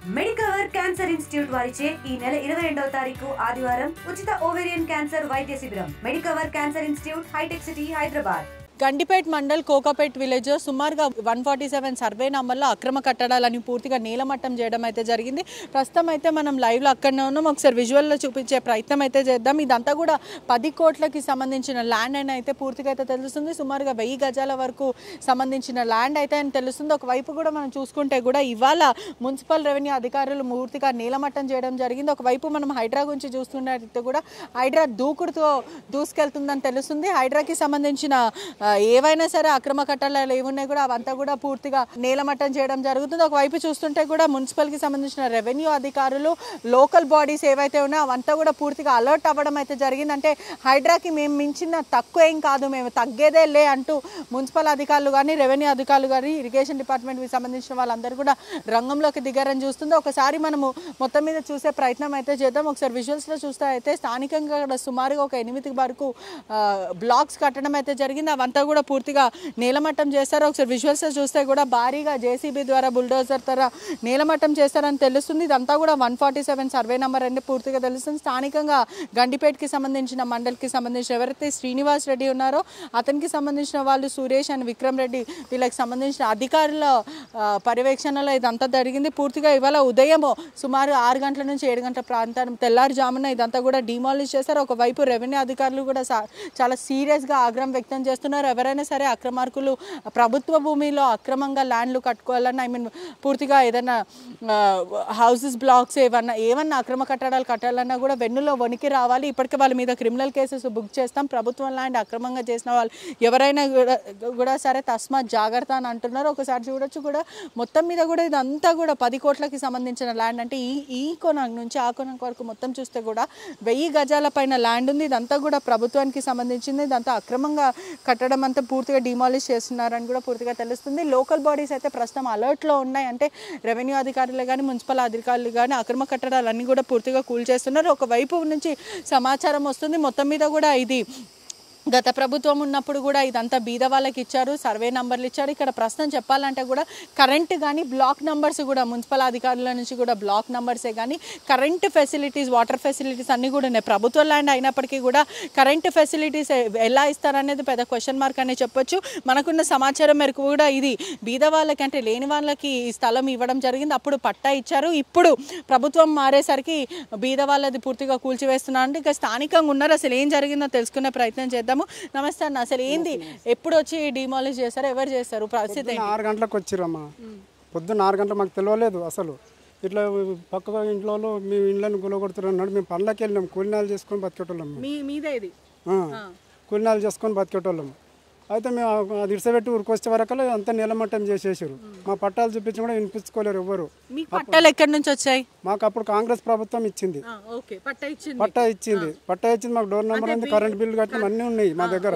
Medicover cancer institute వారిచే ఈ నెల 22వ తారీఖు ఆదివారం ఉచిత ఓవేరియన్ క్యాన్సర్ వైద్య శిబిరం. Medicover cancer institute, Hitech City, Hyderabad. Gandipet mandal Kokapet village సుమారుగా 147 సర్వే నంబర్లో అక్రమ కట్టడాలని పూర్తిగా నేలమట్టం చేయడం అయితే జరిగింది. ప్రస్తుతం అయితే మనం లైవ్లో అక్కడనే ఉన్నాం. ఒకసారి విజువల్లో చూపించే ప్రయత్నం అయితే చేద్దాం. ఇదంతా కూడా 10 కోట్లకి సంబంధించిన ల్యాండ్ అని అయితే పూర్తిగా అయితే తెలుస్తుంది. సుమారుగా 1000 గజాల వరకు సంబంధించిన ల్యాండ్ అయితే అని తెలుస్తుంది. ఒకవైపు కూడా మనం చూసుకుంటే కూడా ఇవాళ మున్సిపల్ రెవెన్యూ అధికారులు పూర్తిగా నేలమట్టం చేయడం జరిగింది. ఒకవైపు మనం హైడ్రా గురించి చూస్తున్నట్టు కూడా హైడ్రా దూకుడుతో దూసుకెళ్తుందని తెలుస్తుంది. హైడ్రాకి సంబంధించిన ఏవైనా సరే అక్రమ కట్టడాలు ఏమున్నాయి కూడా అవంతా కూడా పూర్తిగా నేలమట్టం చేయడం జరుగుతుంది. ఒకవైపు చూస్తుంటే కూడా మున్సిపల్కి సంబంధించిన రెవెన్యూ అధికారులు, లోకల్ బాడీస్ ఏవైతే ఉన్నాయో అవంతా కూడా పూర్తిగా అలర్ట్ అవ్వడం అయితే జరిగింది. అంటే హైడ్రాకి మేము మించిన తక్కువ ఏం కాదు, మేము తగ్గేదే లే అంటూ మున్సిపల్ అధికారులు కానీ, రెవెన్యూ అధికారులు కానీ, ఇరిగేషన్ డిపార్ట్మెంట్కి సంబంధించిన వాళ్ళందరూ కూడా రంగంలోకి దిగారని చూస్తుంది. ఒకసారి మనము మొత్తం మీద చూసే ప్రయత్నం అయితే చేద్దాం. ఒకసారి విజువల్స్లో చూస్తే అయితే స్థానికంగా సుమారుగా ఒక 8 వరకు బ్లాక్స్ కట్టడం అయితే జరిగింది. అవంతా కూడా పూర్తిగా నేలమట్టం చేస్తారు. ఒకసారి విజువల్స్ చూస్తే కూడా భారీగా జేసీబీ ద్వారా, బుల్డోజర్ ద్వారా నేలమట్టం చేస్తారని తెలుస్తుంది. ఇదంతా కూడా 147 సర్వే నెంబర్ అంటే పూర్తిగా తెలుస్తుంది. స్థానికంగా గండిపేట్కి సంబంధించిన మండలికి సంబంధించిన ఎవరైతే శ్రీనివాస్ రెడ్డి ఉన్నారో అతనికి సంబంధించిన వాళ్ళు సురేష్ అండ్ విక్రమ్ రెడ్డి, వీళ్ళకి సంబంధించిన అధికారుల పర్యవేక్షణలో ఇదంతా జరిగింది. పూర్తిగా ఇవాళ ఉదయం సుమారు 6 గంటల నుంచి 7 గంటల ప్రాంతం తెల్లారుజామున ఇదంతా కూడా డిమాలిష్ చేశారు. ఒకవైపు రెవెన్యూ అధికారులు కూడా చాలా సీరియస్గా ఆగ్రహం వ్యక్తం చేస్తున్నారు. ఎవరైనా సరే అక్రమార్కులు ప్రభుత్వ భూమిలో అక్రమంగా ల్యాండ్లు కట్టుకోవాలన్నా, పూర్తిగా ఏదైనా హౌసెస్, బ్లాక్స్ ఏమన్నా అక్రమ కట్టడాలు కట్టాలన్నా కూడా వెన్నులో వణికి రావాలి. ఇప్పటికే వాళ్ళ మీద క్రిమినల్ కేసెస్ బుక్ చేస్తాం. ప్రభుత్వం ల్యాండ్ అక్రమంగా చేసిన వాళ్ళు ఎవరైనా కూడా సరే తస్మాత్ జాగ్రత్త అని అంటున్నారు. ఒకసారి చూడొచ్చు కూడా మొత్తం మీద కూడా ఇదంతా కూడా 10 కోట్లకి సంబంధించిన ల్యాండ్. అంటే ఈ కొనం నుంచి ఆ కొనం వరకు మొత్తం చూస్తే కూడా 1000 గజాల పైన ల్యాండ్ ఉంది. ఇదంతా కూడా ప్రభుత్వానికి సంబంధించింది. ఇదంతా అక్రమంగా కట్టడం అంతా పూర్తిగా డిమాలిష్ చేస్తున్నారని కూడా పూర్తిగా తెలుస్తుంది. లోకల్ బాడీస్ అయితే ప్రస్తుతం అలర్ట్లో ఉన్నాయి. అంటే రెవెన్యూ అధికారులు కానీ, మున్సిపల్ అధికారులు కానీ అక్రమ కట్టడాలన్నీ కూడా పూర్తిగా కూల్చేస్తున్నారు. ఒకవైపు నుంచి సమాచారం వస్తుంది మొత్తం మీద కూడా ఇది గత ప్రభుత్వం ఉన్నప్పుడు కూడా ఇదంతా బీద వాళ్ళకి ఇచ్చారు, సర్వే నంబర్లు ఇచ్చారు. ఇక్కడ ప్రస్తుతం చెప్పాలంటే కూడా కరెంట్ కానీ, బ్లాక్ నంబర్స్ కూడా మున్సిపల్ అధికారుల నుంచి కూడా బ్లాక్ నంబర్సే కానీ కరెంట్ ఫెసిలిటీస్, వాటర్ ఫెసిలిటీస్ అన్నీ కూడా ఉన్నాయి. ప్రభుత్వ ల్యాండ్ అయినప్పటికీ కూడా కరెంట్ ఫెసిలిటీస్ ఎలా ఇస్తారనేది పెద్ద క్వశ్చన్ మార్క్ అనే చెప్పొచ్చు. మనకున్న సమాచారం మేరకు కూడా ఇది బీద వాళ్ళకి, అంటే లేని వాళ్ళకి ఈ స్థలం ఇవ్వడం జరిగింది. అప్పుడు పట్టా ఇచ్చారు. ఇప్పుడు ప్రభుత్వం మారేసరికి బీద వాళ్ళది పూర్తిగా కూల్చివేస్తున్నారు. అంటే ఇక స్థానికంగా ఉన్నారు. అసలు ఏం జరిగిందో తెలుసుకునే ప్రయత్నం చేద్దాం. నమస్తే అన్న, అసలు ఏంది, ఎప్పుడు వచ్చి డిమాలిష్ చేస్తారు, ఎవరు చేస్తారు, పరిస్థితి? 6 గంటలకు వచ్చిరమ్మా. పొద్దున్న 6 గంటలకు మాకు తెలియలేదు. అసలు ఇట్లా పక్క ఇంట్లో మీ ఇండ్లను గులగొడుతున్నారు అన్నాడు. మేము పనులకి వెళ్ళినాం, కూలినాలు చేసుకొని బతికేటోళ్ళం. కూలినాలు చేసుకొని బతికేటోళ్ళం. అయితే మేము అది ఇడిసబెట్టి ఊరికి వరకు అంతా నీలమట్టం చేసేసారు. మా పట్టాలు చూపించి కూడా వినిపించుకోలేరు ఎవరు. పట్టాలు ఎక్కడి నుంచి వచ్చాయి? మాకు అప్పుడు కాంగ్రెస్ ప్రభుత్వం ఇచ్చింది, పట్టా ఇచ్చింది. మాకు డోర్ నెంబర్ ఉంది, కరెంట్ బిల్లు కట్టిన అన్నీ ఉన్నాయి మా దగ్గర.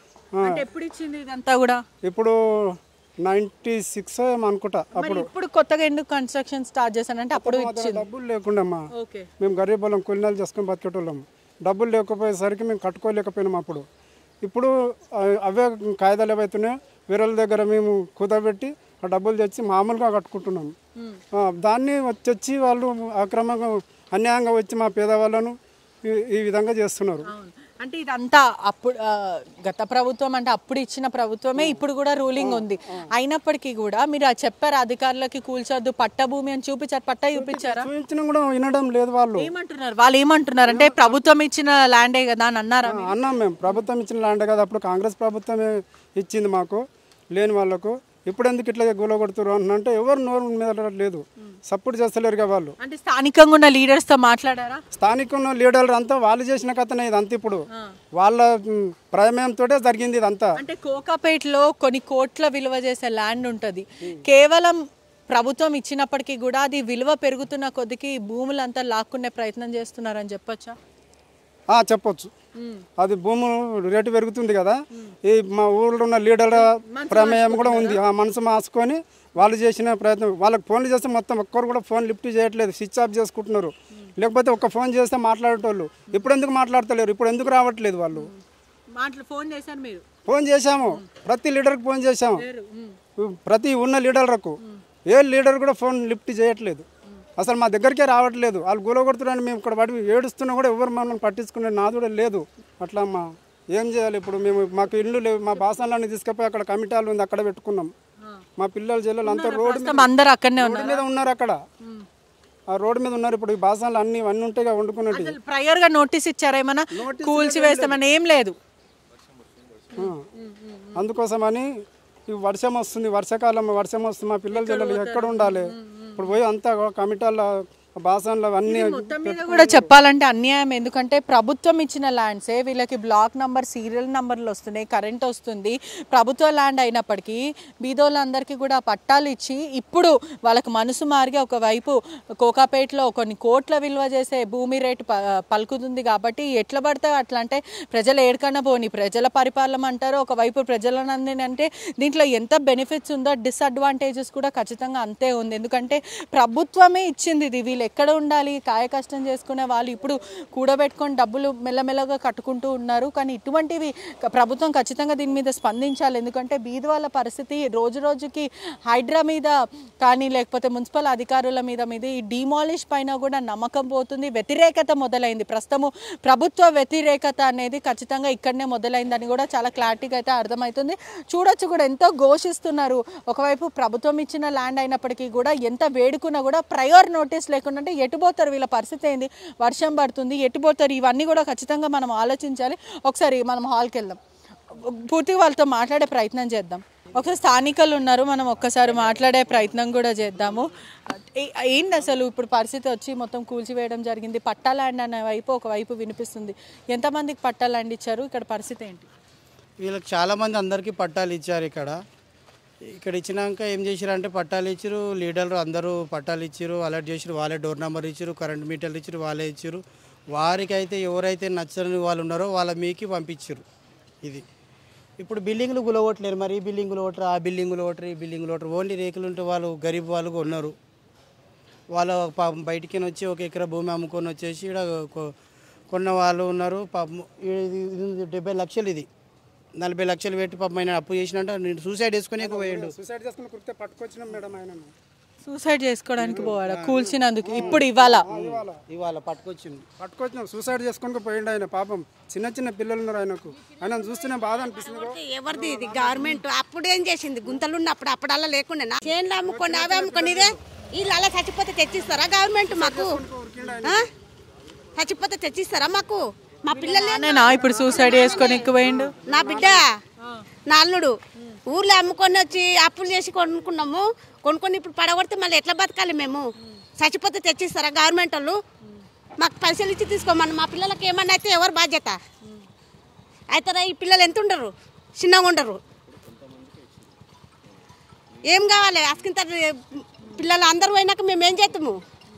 ఇప్పుడు 96 ఏమో అనుకుంటా. అప్పుడు కొత్తగా ఎందుకు కన్స్ట్రక్షన్ స్టార్ట్ చేశానంటే అప్పుడు డబ్బులు లేకుండా మేము గరీబ్ వాళ్ళం, కూలినాలు చేసుకొని బతికేటోళ్ళం. డబ్బులు లేకపోయేసరికి మేము కట్టుకోలేకపోయినాం అప్పుడు. ఇప్పుడు అవే కాయిదాలు ఏవైతున్నాయో వేరే దగ్గర మేము కుదబెట్టి ఆ డబ్బులు తెచ్చి మామూలుగా కట్టుకుంటున్నాం. దాన్ని వచ్చి వాళ్ళు అక్రమంగా, అన్యాయంగా వచ్చి మా పేదవాళ్ళను ఈ విధంగా చేస్తున్నారు. అంటే ఇదంతా అప్పుడు గత ప్రభుత్వం, అంటే అప్పుడు ఇచ్చిన ప్రభుత్వమే ఇప్పుడు కూడా రూలింగ్ ఉంది. అయినప్పటికీ కూడా మీరు చెప్పారు అధికారులకి కూల్చొద్దు, పట్ట భూమి అని చూపించారు. పట్టా చూపించారా? చూపించినా కూడా వినడం లేదు. వాళ్ళు ఏమంటున్నారు అంటే ప్రభుత్వం ఇచ్చిన ల్యాండే కదా అని అన్నారా? అన్నాం మేము, ప్రభుత్వం ఇచ్చిన ల్యాండే కదా, అప్పుడు కాంగ్రెస్ ప్రభుత్వమే ఇచ్చింది మాకు, లేని వాళ్ళకు. ఇప్పుడు ఎందుకు ఇట్లా గోల కొడుతున్నారు అంటే ఎవరు నోరు మీద లేదు, సపోర్ట్ చేస్తలేరుగా వాళ్ళు. అంటే స్థానికంగా ఉన్న లీడర్స్ తో మాట్లాడారా? స్థానికంగా ఉన్న లీడర్లు అంతా వాళ్ళు చేసిన కథనే ఇదంతా. ఇప్పుడు వాళ్ళ ప్రమేయంతో జరిగింది ఇదంతా. అంటే కోకాపేటలో కొన్ని కోట్ల విలువ చేసే ల్యాండ్ ఉంటుంది. కేవలం ప్రభుత్వం ఇచ్చినప్పటికీ కూడా అది విలువ పెరుగుతున్న కొద్దికి భూములంతా లాక్కునే ప్రయత్నం చేస్తున్నారని చెప్పొచ్చా? చెప్పొచ్చు. అది భూమి రేటు పెరుగుతుంది కదా, ఈ మా ఊళ్ళో ఉన్న లీడర్ల ప్రమేయం కూడా ఉంది. ఆ మనసు మార్చుకొని వాళ్ళు చేసిన ప్రయత్నం. వాళ్ళకి ఫోన్లు చేస్తే మొత్తం ఒక్కరు కూడా ఫోన్ లిఫ్ట్ చేయట్లేదు, స్విచ్ ఆఫ్ చేసుకుంటున్నారు. లేకపోతే ఒక్క ఫోన్ చేస్తే మాట్లాడేటోళ్ళు. ఇప్పుడు ఎందుకు మాట్లాడతలేరు, ఇప్పుడు ఎందుకు రావట్లేదు వాళ్ళు? ఫోన్ చేశాము, ప్రతి లీడర్కి ఫోన్ చేశాము, ప్రతి ఉన్న లీడర్లకు. ఏ లీడర్ కూడా ఫోన్ లిఫ్ట్ చేయట్లేదు. అసలు మా దగ్గరికే రావట్లేదు. వాళ్ళు గులగొడుతున్నారని మేము ఇక్కడ పడి ఏడుస్తున్నా కూడా ఎవరు మమ్మల్ని పట్టించుకునే నాదుడే లేదు. అట్లా అమ్మా ఏం చేయాలి ఇప్పుడు? మేము మాకు ఇల్లు లేవు, మా బాసనలన్నీ తీసుకుపోయి అక్కడ కమిటాలు ఉంది అక్కడ పెట్టుకున్నాం. మా పిల్లలు చెల్లెలు అంతా రోడ్డు మీద ఉన్నారు. అక్కడ ఆ రోడ్డు మీద ఉన్నారు. ఇప్పుడు ఈ బాసనలు అన్నీ ఉంటాయి వండుకున్నట్టు. ప్రయర్ గా నోటీస్ ఇచ్చారా ఏమన్నా? కూల్చి వేస్తామని ఏం లేదు. అందుకోసమని వర్షం వస్తుంది, వర్షాకాలం వర్షం వస్తుంది, మా పిల్లలు చెల్లెలు ఎక్కడ ఉండాలి? ఇప్పుడు పోయి అంతా కమిటాల బాసనలు అన్నీ మొత్తం మీద కూడా చెప్పాలంటే అన్యాయం. ఎందుకంటే ప్రభుత్వం ఇచ్చిన ల్యాండ్సే వీళ్ళకి బ్లాక్ నంబర్ సీరియల్ నంబర్లు వస్తున్నాయి, కరెంట్ వస్తుంది. ప్రభుత్వ ల్యాండ్ అయినప్పటికీ బీదోళ్ళందరికీ కూడా పట్టాలు ఇచ్చి ఇప్పుడు వాళ్ళకి మనసు మారిగా ఒకవైపు కోకాపేటలో కొన్ని కోట్ల విలువ చేసే భూమి రేటు పలుకుతుంది. కాబట్టి ఎట్లా పడితే అట్లా అంటే ప్రజలు ఏడుకన్నా పోని ప్రజల పరిపాలన అంటారు. ఒకవైపు ప్రజలనంది అంటే దీంట్లో ఎంత బెనిఫిట్స్ ఉందో డిసడ్వాంటేజెస్ కూడా ఖచ్చితంగా అంతే ఉంది. ఎందుకంటే ప్రభుత్వమే ఇచ్చింది ఇది. వీళ్ళు ఎక్కడ ఉండాలి? కాయ కష్టం చేసుకునే వాళ్ళు ఇప్పుడు కూడబెట్టుకొని డబ్బులు మెల్లమెల్లగా కట్టుకుంటూ ఉన్నారు. కానీ ఇటువంటివి ప్రభుత్వం ఖచ్చితంగా దీని మీద స్పందించాలి. ఎందుకంటే బీద వాళ్ళ పరిస్థితి రోజు రోజుకి హైడ్రా మీద కానీ లేకపోతే మున్సిపల్ అధికారుల మీద ఈ డిమాలిష్ పైన కూడా నమ్మకం పోతుంది. వ్యతిరేకత మొదలైంది. ప్రస్తుతము ప్రభుత్వ వ్యతిరేకత అనేది ఖచ్చితంగా ఇక్కడనే మొదలైందని కూడా చాలా క్లారిటీగా అయితే అర్థమవుతుంది. చూడొచ్చు కూడా ఎంతో ఘోషిస్తున్నారు. ఒకవైపు ప్రభుత్వం ఇచ్చిన ల్యాండ్ అయినప్పటికీ కూడా ఎంత వేడుకున్నా కూడా ప్రయర్ నోటీస్ లేకుండా అంటే ఎటుపోతారు? వీళ్ళ పరిస్థితి ఏంది? వర్షం పడుతుంది, ఎటుపోతారు? ఇవన్నీ కూడా ఖచ్చితంగా మనం ఆలోచించాలి. ఒకసారి మనం హాల్కి వెళ్దాం, పూర్తిగా వాళ్ళతో మాట్లాడే ప్రయత్నం చేద్దాం. ఒకసారి స్థానికులు ఉన్నారు, మనం ఒక్కసారి మాట్లాడే ప్రయత్నం కూడా చేద్దాము. ఏంటి అసలు ఇప్పుడు పరిస్థితి వచ్చి మొత్తం కూల్చివేయడం జరిగింది. పట్టా ల్యాండ్ అనే వైపు ఒకవైపు వినిపిస్తుంది. ఎంతమందికి పట్టా ల్యాండ్ ఇచ్చారు? ఇక్కడ పరిస్థితి ఏంటి? వీళ్ళకి చాలామంది అందరికీ పట్టాలు ఇచ్చారు. ఇక్కడ ఇచ్చినాక ఏం చేశారంటే పట్టాలు ఇచ్చారు, లీడర్లు అందరూ పట్టాలు ఇచ్చారు, అలర్ట్ చేసారు, వాళ్ళే డోర్ నెంబర్ ఇచ్చారు, కరెంట్ మీటర్లు ఇచ్చారు, వాళ్ళే ఇచ్చారు. వారికైతే ఎవరైతే నచ్చని వాళ్ళు ఉన్నారో వాళ్ళ మీకి పంపించారు. ఇది ఇప్పుడు బిల్డింగ్లు గులగొట్టలేరు. మరి ఈ బిల్డింగులు ఓటరు, ఆ బిల్డింగులు ఓటరు, ఈ బిల్డింగులు ఓటరు. ఓన్లీ రేకులు ఉంటే వాళ్ళు గరీబ్ వాళ్ళు ఉన్నారు. వాళ్ళు పాపం బయటికి వచ్చి 1 ఎకరా భూమి అమ్ముకొని వచ్చేసి ఇక్కడ కొన్న వాళ్ళు ఉన్నారు. పాపం 70 లక్షలు, ఇది 40 లక్షలు పెట్టి పాపం ఆయన అప్పు చేసినట్టు నేను సూసైడ్ చేసుకునే పోయాడు. సూసైడ్ చేసుకోవడానికి పోవాడు కూల్చినందుకు. ఇప్పుడు ఇవాళ పట్టుకొచ్చినాం సూసైడ్ చేసుకొని పోయిండు ఆయన. పాపం చిన్న చిన్న పిల్లలు ఉన్నారు ఆయనకు. ఆయన చూస్తేనే బాధ అనిపిస్తుంది. ఎవరిది ఇది? గవర్నమెంట్ అప్పుడు ఏం చేసింది? గుంతలు ఉన్నప్పుడు అప్పుడల్లా లేకుండా చేనులు అమ్ముకొని అవే అమ్ముకొని ఇదే వీళ్ళు అలా చచ్చిపోతే తెచ్చిస్తారా గవర్నమెంట్ మాకు? చచ్చిపోతే తెచ్చిస్తారా మాకు? మా పిల్లలు ఇప్పుడు సూసైడ్ చేసుకొని ఎక్కువైండు. నా బిడ్డ, నా అల్లుడు ఊర్లో అమ్ముకొని వచ్చి అప్పులు చేసి కొనుక్కొని ఇప్పుడు పడగొడితే మళ్ళీ ఎట్లా బతకాలి మేము? చచ్చిపోతే తెచ్చిస్తారా గవర్నమెంట్ వాళ్ళు? మాకు పైసలు ఇచ్చి తీసుకోమని మా పిల్లలకి ఏమన్నా అయితే ఎవరు బాధ్యత అవుతారా? ఈ పిల్లలు ఎంత ఉండరు, చిన్నగా ఉండరు. ఏం కావాలి? అసకింత పిల్లలు అందరూ పోయినాక మేము ఏం చేస్తాము?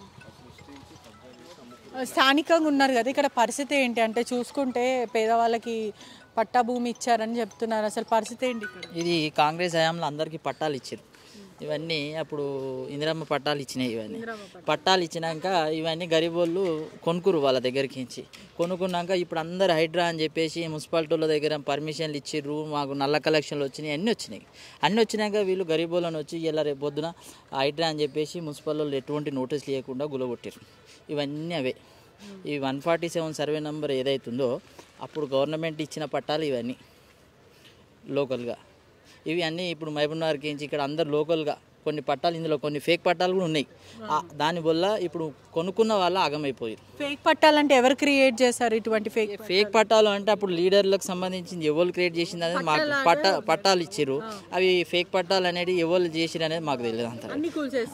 స్థానికంగా ఉన్నారు కదా, ఇక్కడ పరిస్థితి ఏంటి అంటే చూసుకుంటే పేదవాళ్ళకి పట్టా భూమి ఇచ్చారని చెప్తున్నారు. అసలు పరిస్థితి ఏంటి ఇక్కడ? ఇది కాంగ్రెస్ హయాంలో అందరికీ పట్టాలు ఇచ్చారు. ఇవన్నీ అప్పుడు ఇందిరమ్మ పట్టాలు ఇచ్చినాయి. ఇవన్నీ పట్టాలు ఇచ్చినాక ఇవన్నీ గరీబ్ వాళ్ళు కొనుక్కురు వాళ్ళ దగ్గరికి ఇచ్చి. కొనుక్కున్నాక ఇప్పుడు అందరు హైడ్రా అని చెప్పేసి మున్సిపాలిటీల దగ్గర పర్మిషన్లు ఇచ్చిర్రు. మాకు నల్ల కలెక్షన్లు వచ్చినాయి, అన్నీ వచ్చినాక వీళ్ళు గరీబ్ వాళ్ళని వచ్చి ఇలా రేపు పొద్దున హైడ్రా అని చెప్పేసి మున్సిపల్ వాళ్ళు ఎటువంటి నోటీస్ లేకుండా గులగొట్టారు. ఇవన్నీ అవే. ఈ 147 సర్వే నెంబర్ ఏదైతుందో అప్పుడు గవర్నమెంట్ ఇచ్చిన పట్టాలు ఇవన్నీ లోకల్గా. ఇవి అన్నీ ఇప్పుడు మహబూబ్నగర్కి ఇక్కడ అందరు లోకల్గా కొన్ని పట్టాలు, ఇందులో కొన్ని ఫేక్ పట్టాలు కూడా ఉన్నాయి. దానివల్ల ఇప్పుడు కొనుక్కున్న వాళ్ళు ఆగమైపోయారు. ఫేక్ పట్టాలు అంటే ఎవరు క్రియేట్ చేశారు ఇటువంటి ఫేక్ పట్టాలు? అంటే అప్పుడు లీడర్లకు సంబంధించింది ఎవరు క్రియేట్ చేసింది అనేది మాకు పట్టాలు ఇచ్చారు. అవి ఫేక్ పట్టాలు అనేది ఎవరు చేసిరు అనేది మాకు తెలియదు. అంత అన్ని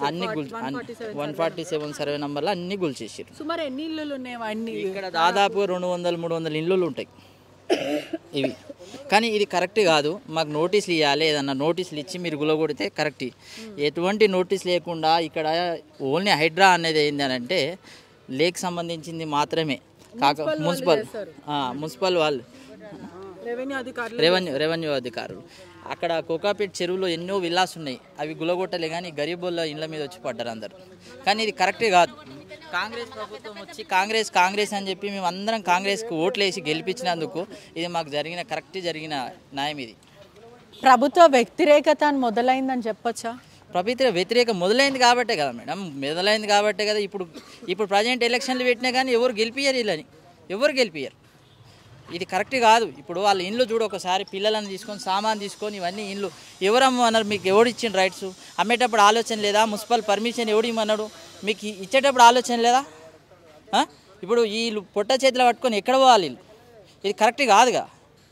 147 సర్వే నెంబర్లో అన్ని గుల్చేసారు. సుమారు ఎన్ని ఇళ్ళు ఉన్నాయి? ఇక్కడ దాదాపు 200-300 ఇళ్ళు ఉంటాయి ఇవి. కానీ ఇది కరెక్ట్ కాదు. మాకు నోటీసులు ఇవ్వాలి. ఏదన్నా నోటీసులు ఇచ్చి మీరు గులగొడితే కరెక్ట్. ఎటువంటి నోటీస్ లేకుండా ఇక్కడ ఓన్లీ హైడ్రా అనేది ఏంటి అని అంటే లేక్ సంబంధించింది మాత్రమే కాక మున్సిపల్ వాళ్ళు రెవెన్యూ అధికారులు అక్కడ కోకాపేట్ చెరువులో ఎన్నో విల్లాస్ ఉన్నాయి. అవి గులగొట్టలే కానీ గరీబుల ఇళ్ళ మీద వచ్చి పడ్డారు అందరు. కానీ ఇది కరెక్టే కాదు. కాంగ్రెస్ ప్రభుత్వం వచ్చి కాంగ్రెస్ అని చెప్పి మేము అందరం కాంగ్రెస్కి ఓట్లు వేసి గెలిపించినందుకు ఇది మాకు జరిగిన న్యాయం. ఇది ప్రభుత్వ వ్యతిరేకత మొదలైందని చెప్పొచ్చా? ప్రభుత్వ వ్యతిరేకం మొదలైంది కాబట్టే కదా మేడం, మొదలైంది కాబట్టే కదా. ఇప్పుడు ప్రజెంట్ ఎలక్షన్లు పెట్టినా కానీ ఎవరు గెలిపియరు వీళ్ళని, ఎవరు గెలిపియరు. ఇది కరెక్ట్ కాదు. ఇప్పుడు వాళ్ళ ఇండ్లు చూడు ఒకసారి, పిల్లలను తీసుకొని సామాన్ తీసుకొని ఇవన్నీ ఇండ్లు ఎవరమ్మన్నారు? మీకు ఎవడు ఇచ్చిన రైట్స్? అమ్మేటప్పుడు ఆలోచన లేదా? మున్సిపల్ పర్మిషన్ ఎవడు ఇమ్మన్నాడు? మీకు ఇచ్చేటప్పుడు ఆలోచన లేదా? ఇప్పుడు వీళ్ళు పొట్ట చేతిలో పట్టుకొని ఎక్కడ పోవాలి వీళ్ళు? ఇది కరెక్ట్ కాదుగా.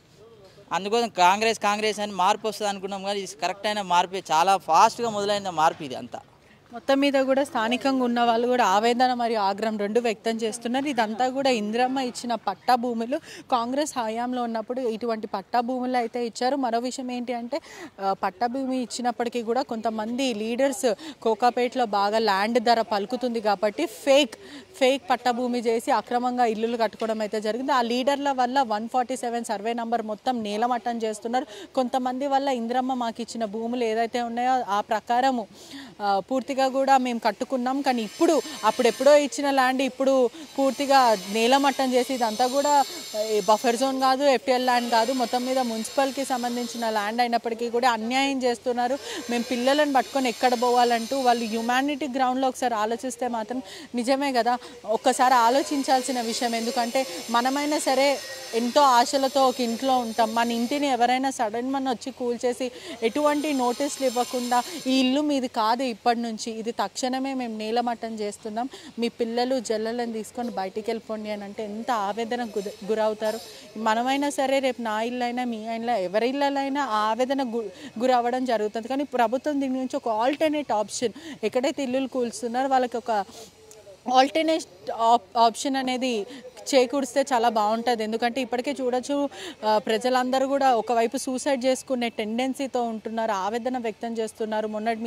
అందుకోసం కాంగ్రెస్ అని మార్పు వస్తుంది అనుకున్నాం, కానీ ఇది కరెక్ట్ అయిన మార్పే. చాలా ఫాస్ట్గా మొదలైన మార్పు ఇది అంతా. మొత్తం మీద కూడా స్థానికంగా ఉన్న వాళ్ళు కూడా ఆవేదన మరియు ఆగ్రహం రెండు వ్యక్తం చేస్తున్నారు. ఇదంతా కూడా ఇందిరమ్మ ఇచ్చిన పట్టా భూములు. కాంగ్రెస్ హయాంలో ఉన్నప్పుడు ఇటువంటి పట్టా భూములు అయితే ఇచ్చారు. మరో విషయం ఏంటి అంటే పట్టా భూమి ఇచ్చినప్పటికీ కూడా కొంతమంది లీడర్స్ కోకాపేటలో బాగా ల్యాండ్ ధర పలుకుతుంది కాబట్టి ఫేక్ పట్టా భూమి చేసి అక్రమంగా ఇల్లులు కట్టుకోవడం అయితే జరిగింది. ఆ లీడర్ల వల్ల 147 సర్వే నంబర్ మొత్తం నేలమట్టం చేస్తున్నారు. కొంతమంది వల్ల ఇందిరమ్మ మాకు ఇచ్చిన భూములు ఏదైతే ఉన్నాయో ఆ ప్రకారము పూర్తిగా కూడా మేము కట్టుకున్నాం, కానీ అప్పుడెప్పుడో ఇచ్చిన ల్యాండ్ ఇప్పుడు పూర్తిగా నేలమట్టం చేసి ఇదంతా కూడా బఫర్ జోన్ కాదు, ఎఫ్టీఎల్ ల్యాండ్ కాదు, మొత్తం మీద మున్సిపల్కి సంబంధించిన ల్యాండ్ అయినప్పటికీ కూడా అన్యాయం చేస్తున్నారు. మేము పిల్లలను పట్టుకొని ఎక్కడ పోవాలంటూ వాళ్ళు హ్యుమానిటీ గ్రౌండ్లో ఒకసారి ఆలోచిస్తే మాత్రం నిజమే కదా, ఒక్కసారి ఆలోచించాల్సిన విషయం. ఎందుకంటే మనమైనా సరే ఎంతో ఆశలతో ఒక ఇంట్లో ఉంటాం. మన ఇంటిని ఎవరైనా సడన్ మన వచ్చి కూల్చేసి ఎటువంటి నోటీసులు ఇవ్వకుండా ఈ ఇల్లు మీది కాదు, ఇప్పటి నుంచి ఇది తక్షణమే మేము నేలమట్టం చేస్తున్నాం, మీ పిల్లలు జల్లలను తీసుకొని బయటికి వెళ్ళిపోండి అని అంటే ఎంత ఆవేదన గురవుతారు. మనమైనా సరే రేపు నా ఇల్లు అయినా మీ ఇల్లు ఎవరి ఇళ్ళైనా ఆవేదన గురవ్వడం జరుగుతుంది. కానీ ప్రభుత్వం దీని నుంచి ఒక ఆల్టర్నేట్ ఆప్షన్, ఎక్కడైతే ఇల్లులు కూల్స్తున్నారో వాళ్ళకి ఒక ఆల్టర్నేట్ ఆప్షన్ అనేది చేకూరిస్తే చాలా బాగుంటుంది. ఎందుకంటే ఇప్పటికే చూడొచ్చు ప్రజలందరూ కూడా ఒకవైపు సూసైడ్ చేసుకునే టెండెన్సీతో ఉంటున్నారు, ఆవేదన వ్యక్తం చేస్తున్నారు.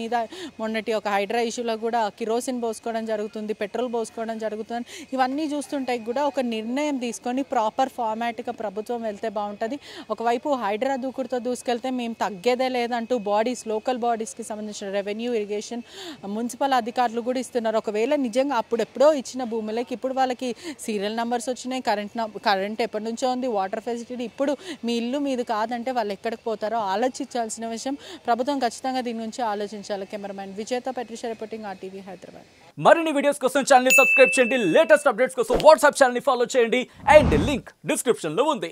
మొన్నటి ఒక హైడ్రా ఇష్యూలో కూడా కిరోసిన్ పోసుకోవడం జరుగుతుంది, పెట్రోల్ పోసుకోవడం జరుగుతుంది. ఇవన్నీ చూస్తుంటే కూడా ఒక నిర్ణయం తీసుకొని ప్రాపర్ ఫార్మాట్గా ప్రభుత్వం వెళ్తే బాగుంటుంది. ఒకవైపు హైడ్రా దూకుడుతో దూసుకెళ్తే మేము తగ్గేదే లేదంటూ లోకల్ బాడీస్కి సంబంధించిన రెవెన్యూ, ఇరిగేషన్, మున్సిపల్ అధికారులు కూడా ఇస్తున్నారు. ఒకవేళ నిజంగా అప్పుడెప్పుడో ఇచ్చిన భూములకి ఇప్పుడు వాళ్ళకి సీరియల్ నెంబర్స్ వచ్చినాయి, కరెంట్ ఎప్పటి నుంచో ఉంది, వాటర్ ఫెసిలిటీ, ఇప్పుడు మీ ఇల్లు మీది కాదంటే వాళ్ళు ఎక్కడికి పోతారో ఆలోచించాల్సిన విషయం. ప్రభుత్వం ఖచ్చితంగా దీని గురించి ఆలోచించాలి. కెమెరామెన్ విజేత పెట్రిషా రిపోర్టింగ్ RTV హైదరాబాద్. మరిన్ని వీడియోస్ కోసం ఛానల్ ని సబ్స్క్రైబ్ చేయండి, లేటెస్ట్ అప్డేట్స్ కోసం వాట్సాప్ ఛానల్ ని ఫాలో చేయండి, అండ్ లింక్ డిస్క్రిప్షన్ లో ఉంది.